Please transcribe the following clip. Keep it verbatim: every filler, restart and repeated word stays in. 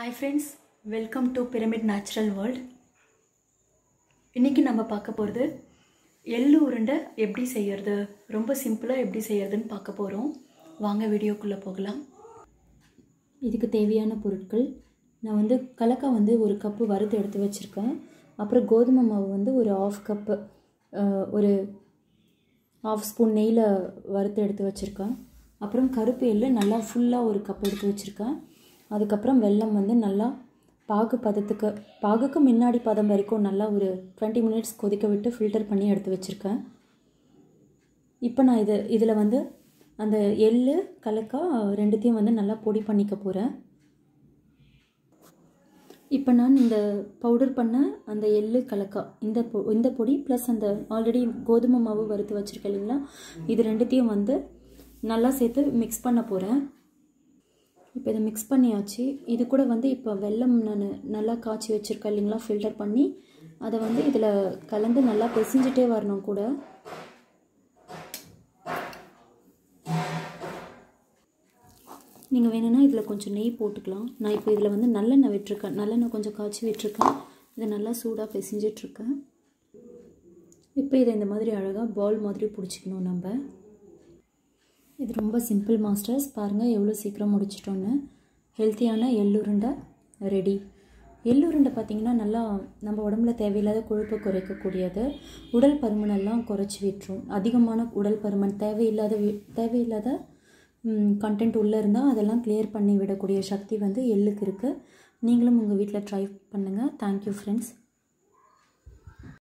Hi friends, welcome to Pyramid Natural World. இன்னைக்கு நம்ம பார்க்க போறது எள்ளு உருண்டை எப்படி செய்யிறது ரொம்ப சிம்பிளா எப்படி செய்யிறதுன்னு பார்க்க போறோம். வாங்க வீடியோக்குள்ள போகலாம். இதுக்கு தேவையான பொருட்கள் நான் வந்து கலக்கா வந்து ஒரு கப் வறுத்து எடுத்து வச்சிருக்கேன். அப்புறம் கோதுமை மாவு வந்து ஒரு half கப் ஒரு half ஸ்பூன் நெய்ல வறுத்து எடுத்து வச்சிருக்கேன். அப்புறம் கருப்பு எள்ளு நல்லா ஃபுல்லா ஒரு கப் எடுத்து வச்சிருக்கேன். அதுக்கு அப்புறம் வெல்லம் வந்து நல்லா பாகு பதத்துக்கு பாகுக்கு முன்னாடி பதம் வரைக்கும் நல்லா ஒரு twenty minutes கொதிக்க விட்டு ஃபில்டர் பண்ணி எடுத்து வச்சிருக்கேன். இப்போ நான் இது இதுல வந்து அந்த எள்ளு கலக்கா ரெண்டுத்தையும் வந்து நல்லா பொடி பண்ணிக்க போறேன். இப்போ நான் இந்த பவுடர் பண்ண அந்த எள்ளு கலக்கா இந்த இந்த பொடி ப்ளஸ் அந்த ஆல்ரெடி கோதுமை மாவு வறுத்து வச்சிருக்கேன் இல்லைங்களா, இது ரெண்டுத்தையும் வந்து நல்லா சேர்த்து மிக்ஸ் பண்ண போறேன். இப்போ இதை மிக்ஸ் பண்ணியாச்சு. இது கூட வந்து இப்போ வெல்லம் நான் நல்லா காய்ச்சி வச்சிருக்கேன் இல்லைங்களா, ஃபில்டர் பண்ணி அதை வந்து இதில் கலந்து நல்லா பிசைஞ்சிட்டே வரணும். கூட நீங்கள் வேணும்னா இதில் கொஞ்சம் நெய் போட்டுக்கலாம். நான் இப்போ இதில் வந்து நல்லெண்ணெய் விட்டுருக்கேன். நல்லெண்ணெய் கொஞ்சம் காய்ச்சி விட்டுருக்கேன். இதை நல்லா சூடாக பிசைஞ்சிட்ருக்கேன். இப்போ இதை இந்த மாதிரி அழகாக பால் மாதிரி பிடிச்சிக்கணும். நம்ம இது ரொம்ப சிம்பிள் மாஸ்டர்ஸ், பாருங்கள் எவ்வளோ சீக்கிரம் முடிச்சிட்டோன்னு. ஹெல்த்தியான எள்ளுருண்டை ரெடி. எள்ளுருண்டை பார்த்திங்கன்னா நல்லா நம்ம உடம்புல தேவையில்லாத கொழுப்பை குறைக்கக்கூடியது. உடல் பருமனெல்லாம் குறைச்சி விட்டுரும். அதிகமான உடல் பருமன் தேவையில்லாத தேவையில்லாத கண்டென்ட் உள்ளே இருந்தால் அதெல்லாம் கிளியர் பண்ணி விடக்கூடிய சக்தி வந்து எள்ளுக்கு இருக்குது. நீங்களும் உங்கள் வீட்டில் ட்ரை பண்ணுங்கள். Thank you friends.